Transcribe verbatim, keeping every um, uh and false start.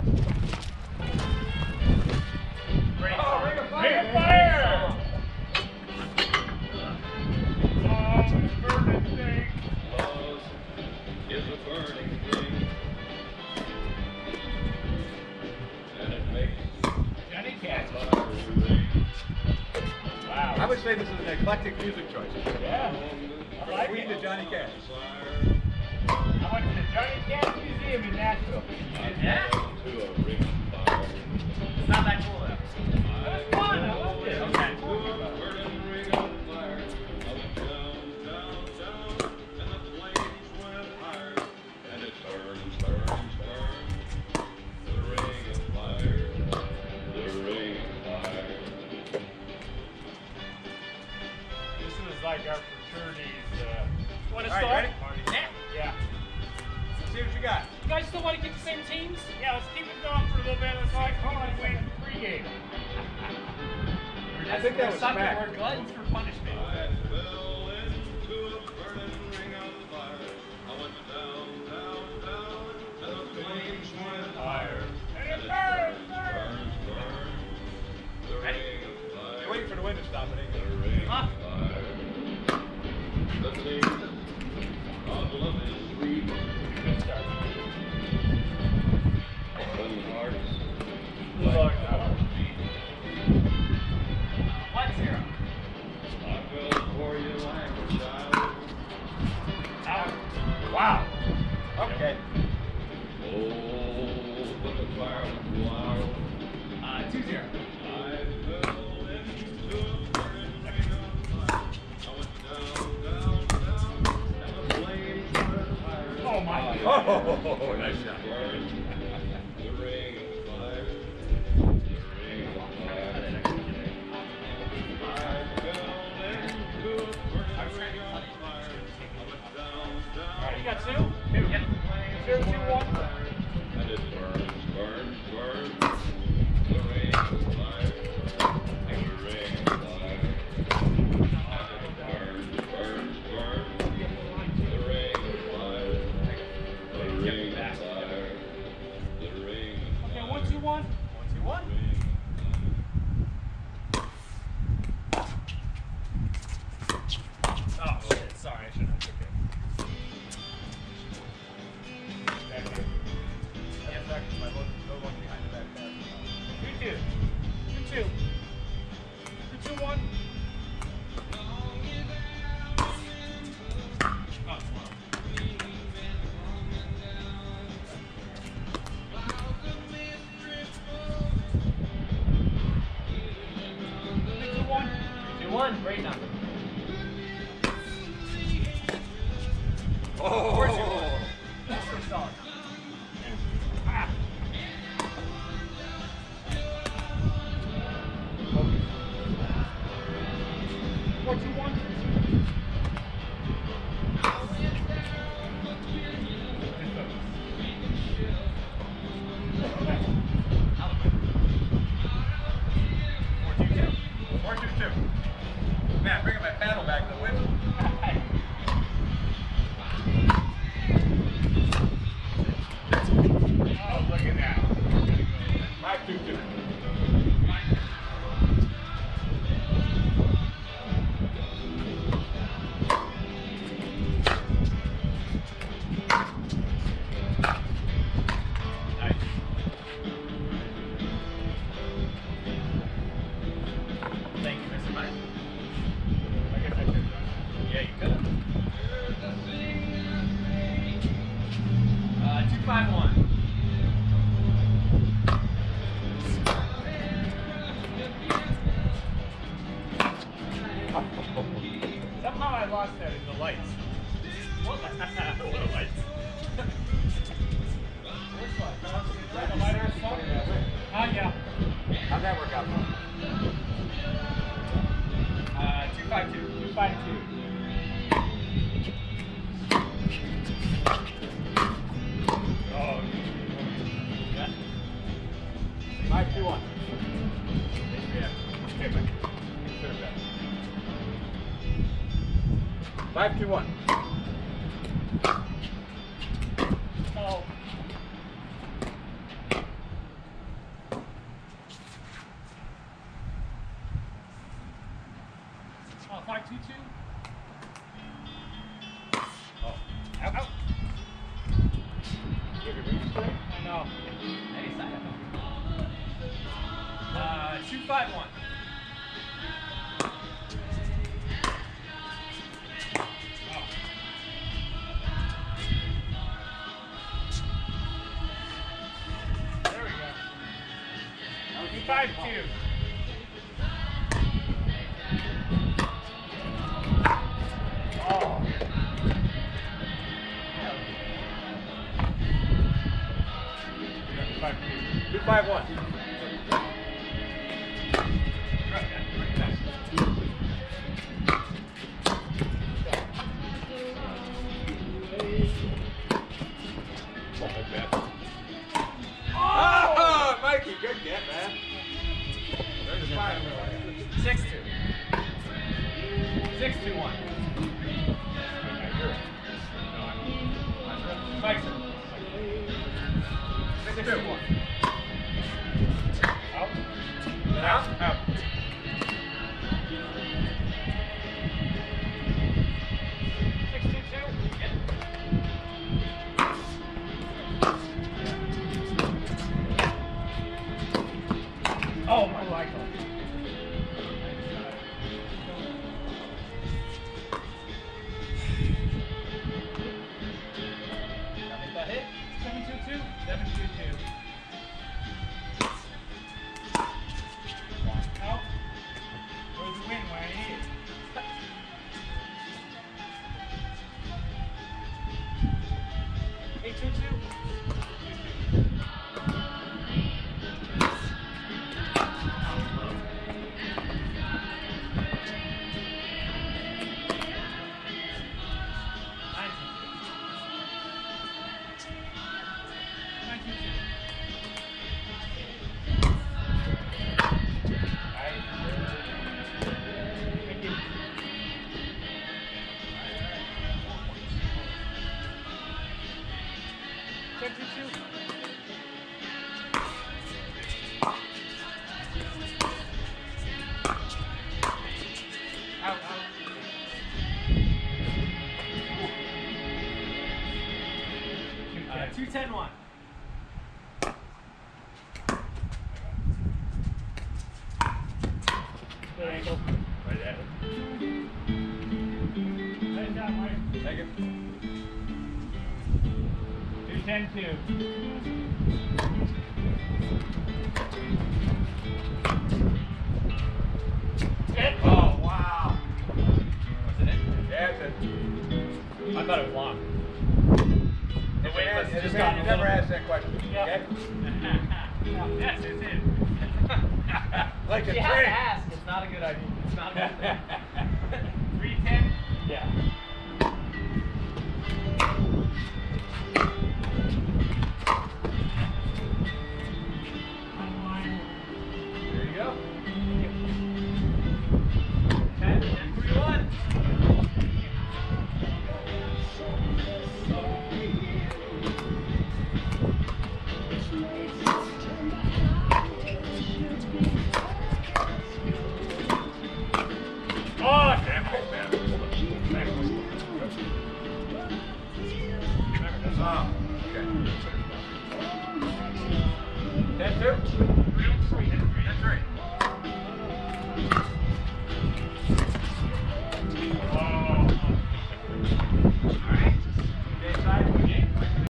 Ring of fire! Ring of fire! Oh, burning thing. Love is a burning thing. And it makes Johnny Cash. fire ring. Wow. I would say this is an eclectic music choice. Yeah. I like Queen it. to Johnny Cash. I went to the Johnny Cash Museum in Nashville. Yeah? To a ring of fire. It's not that cool though. That's fun. I loved it. Okay. To a burning ring of fire. I went down, down, down, and the flames went higher. And it burns, burns, burns. The ring of fire. The ring of fire. This was like our fraternity's. Uh, want to All right, start? ready? Yeah. Yeah. Let's see what you got. You guys still want to get the same teams? Yeah, let's keep it going for a little bit. Let's like, hold on, wait, pregame. I think that was sucking. smack. We're gluttons for punishment. I fell into a burning ring of fire. I went down, down, down, and the flames went higher. And it burns, burns, burns. The ring of fire. You're waiting for the wind to stop, it ain't The good. ring Huh? of fire. The taste of love is sweet. Good start. When hearts Look, our feet. one zero. I fell for you like a child. Out. Wow. Okay. Oh, but the fire was wild. Uh, two zero. I fell into a burning ring of fire. I went down, down, down, and the flames went higher. Oh my Oh, nice shot. Burns. The ring of fire. The ring of fire. I fell into a burning ring of fire. I went down, down. Alright, you got two? Two, yep. Zero, two, one. And it burns, burns, burns. The ring of fire. The ring of fire. And it burns, burns, burns. The ring of fire. The ring of fire. The ring of Okay, fire. one, two, one. One, two, one. Oh, shit. Sorry, I shouldn't have took it. Back here. Yeah, back to my look, no one behind the back pass. Two, two. Two, two. Two, two, one. Oh, it's one. Three, two, one. Three, two, one. Great number. Oh! Four, two, one. That's so solid. Ah. Four, two, one. Four, two, two. Four, two, two. Man, bringing my paddle back to the wind. Oh, look at that. Five, two, two. Nice. Thank you, Mister Mike. I guess I could have done that. Yeah, you could have. Uh, two, five, one. Somehow I lost that in the lights. What? What lights? Which one? The lighter song? Oh, yeah. How'd that work out? Uh, two, five, two. Two, five, two. Oh, yeah. Five, two, one. Yeah. Okay, but consider that. Five, two, one. Oh. two five one. There we go. two five two. Oh. two five one. Oh, Mikey, good get, man. There's a five. six two. six two one. Mike's six two one. Out. Out? Out. six two two. Yep. Oh my God. Make that hit. seven two two. seven two two. Out. Where's the win? Where I need it. eight two two. two ten one. Good ankle. Right at it. Nice job, Mike. Take it. two ten two. Hit. Oh, wow. Was it in? Yeah, it's a, I thought it was long. the weight man, must have the just man, gotten you a never little- asked that question. Yeah. Okay? Yes, it's in. Like a You have train. to ask. It's not a good idea. It's not a good thing. three ten? Yeah. There you go. ten, ten, three, one. Oh, damn it, man. Oh, okay. ten two?